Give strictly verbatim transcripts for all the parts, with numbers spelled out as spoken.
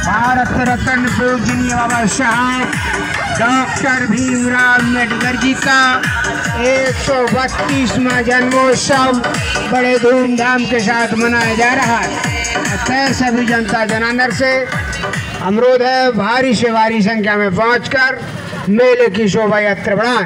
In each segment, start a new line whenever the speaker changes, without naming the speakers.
भारत रत्न पूजनीय बाबा साहब डॉक्टर भीमराव अम्बेडकर जी का एक सौ बत्तीसवां जन्मोत्सव बड़े धूमधाम के साथ मनाया जा रहा है। अतः सभी जनता जनार्दन से अनुरोध है भारी से भारी संख्या में पहुंचकर मेले की शोभा यात्रा बढ़ाएं।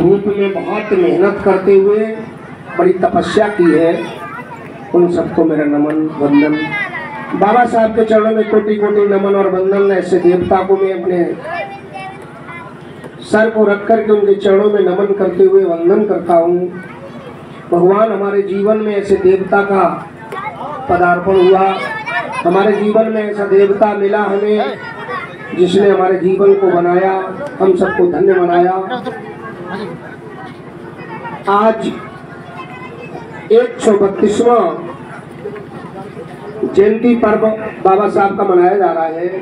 धूप में बहुत मेहनत करते हुए बड़ी तपस्या की है, उन सबको मेरा नमन वंदन। बाबा साहब के चरणों में कोटि कोटि नमन और वंदन। ऐसे देवता को मैं अपने सर को रख कर के उनके चरणों में नमन करते हुए वंदन करता हूँ। भगवान हमारे जीवन में ऐसे देवता का पदार्पण हुआ, हमारे जीवन में ऐसा देवता मिला हमें जिसने हमारे जीवन को बनाया, हम सबको धन्य बनाया। आज एक सौ बत्तीसवां जयंती पर्व बाबा साहब का मनाया जा रहा है।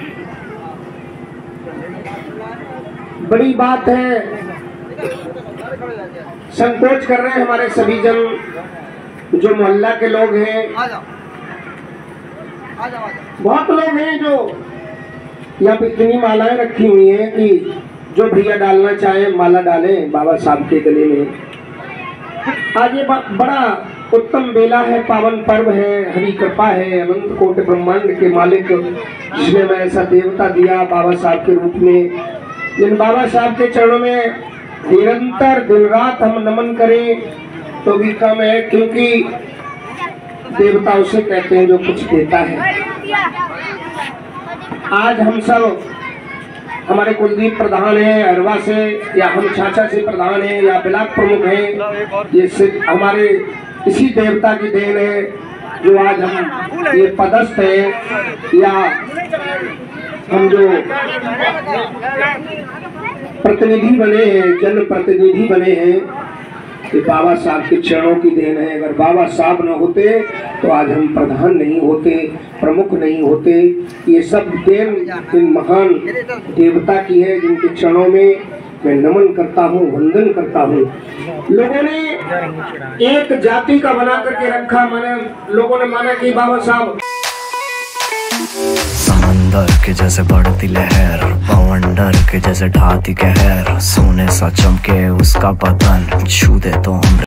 बड़ी बात है, संकोच कर रहे हैं हमारे सभी जन, जो मोहल्ला के लोग हैं, बहुत लोग हैं जो यहाँ पे इतनी मालाएं रखी हुई हैं कि जो भैया डालना चाहे माला डालें बाबा साहब के गले में। आज ये बड़ा उत्तम बेला है, पावन पर्व है, हरि कृपा है, अनंत कोटि ब्रह्मांड के मालिक जिसने मैं ऐसा देवता दिया बाबा साहब के रूप में, जिन बाबा साहब के चरणों में निरंतर दिन रात हम नमन करें तो भी कम है, क्योंकि देवता उसे कहते हैं जो कुछ देता है। आज हम सब, हमारे कुलदीप प्रधान हैं अरवा से, या हम छाछा से प्रधान हैं, या ब्लॉक प्रमुख हैं, ये सिर्फ हमारे इसी देवता की देन है जो आज हम ये पदस्थ है, या हम जो प्रतिनिधि बने हैं, जन प्रतिनिधि बने हैं, ये बाबा साहब के चरणों की देन है। अगर बाबा साहब न होते तो आज हम प्रधान नहीं होते, प्रमुख नहीं होते। ये सब देन इन महान देवता की है जिनके चरणों में मैं नमन करता हूँ, वंदन करता हूँ। लोगों ने एक जाति का बना करके रखा, माने लोगों ने माना कि बाबा साहब
समंदर के जैसे बढ़ती लहर, बवंडर के जैसे ढाती कहर, सोने सा चमके उसका बदन, छू दे तो हम